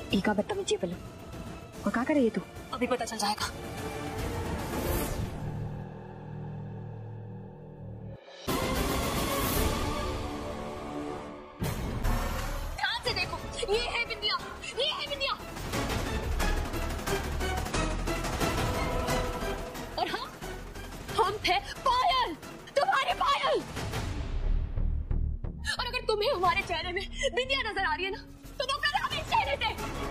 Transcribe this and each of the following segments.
ईका बदतमीजी बोलो और क्या करे ये तू? अभी पता चल जाएगा। ध्यान से देखो, ये है बिंदिया, ये है बिंदिया। और हम थे पायल, तुम्हारे पायल। और अगर तुम्हें हमारे चेहरे में बिंदिया नजर आ रही है ना, तो फिर हम इस चेहरे से।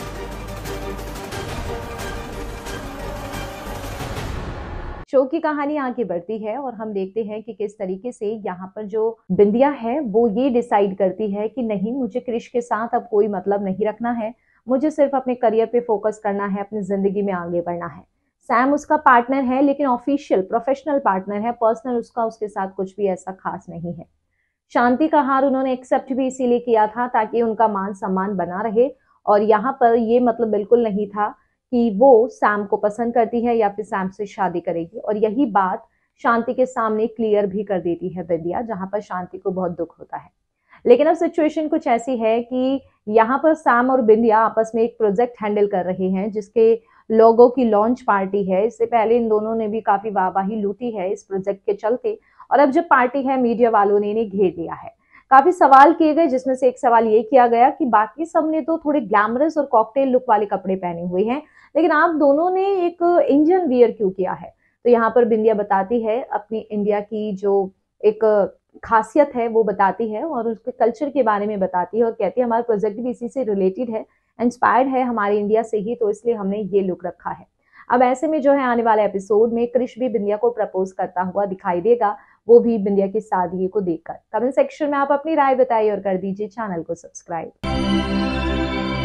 शो की कहानी आगे बढ़ती है और हम देखते हैं कि किस तरीके से यहाँ पर जो बिंदिया है वो ये डिसाइड करती है कि नहीं, मुझे क्रिश के साथ अब कोई मतलब नहीं रखना है, मुझे सिर्फ अपने करियर पे फोकस करना है, अपनी जिंदगी में आगे बढ़ना है। सैम उसका पार्टनर है, लेकिन ऑफिशियल प्रोफेशनल पार्टनर है, पर्सनल उसके साथ कुछ भी ऐसा खास नहीं है। शांति का हार उन्होंने एक्सेप्ट भी इसीलिए किया था ताकि उनका मान सम्मान बना रहे, और यहाँ पर ये मतलब बिल्कुल नहीं था कि वो सैम को पसंद करती है या फिर सैम से शादी करेगी। और यही बात शांति के सामने क्लियर भी कर देती है बिंदिया, जहां पर शांति को बहुत दुख होता है। लेकिन अब सिचुएशन कुछ ऐसी है कि यहाँ पर सैम और बिंदिया आपस में एक प्रोजेक्ट हैंडल कर रहे हैं जिसके लोगों की लॉन्च पार्टी है। इससे पहले इन दोनों ने भी काफी वाहवाही लूटी है इस प्रोजेक्ट के चलते, और अब जब पार्टी है मीडिया वालों ने इन्हें घेर लिया है। काफी सवाल किए गए, जिसमें से एक सवाल ये किया गया कि बाकी सबने तो थोड़े ग्लैमरस और कॉकटेल लुक वाले कपड़े पहने हुए हैं, लेकिन आप दोनों ने एक इंडियन वियर क्यों किया है? तो यहाँ पर बिंदिया बताती है अपनी इंडिया की जो एक खासियत है वो बताती है और उसके कल्चर के बारे में बताती है, और कहती है हमारा प्रोजेक्ट भी इसी से रिलेटेड है, इंस्पायर्ड है हमारे इंडिया से ही, तो इसलिए हमने ये लुक रखा है। अब ऐसे में जो है आने वाले एपिसोड में क्रिश भी बिंदिया को प्रपोज करता हुआ दिखाई देगा, वो भी बिंदिया की सादगी को देखकर। कमेंट सेक्शन में आप अपनी राय बताइए और कर दीजिए चैनल को सब्सक्राइब।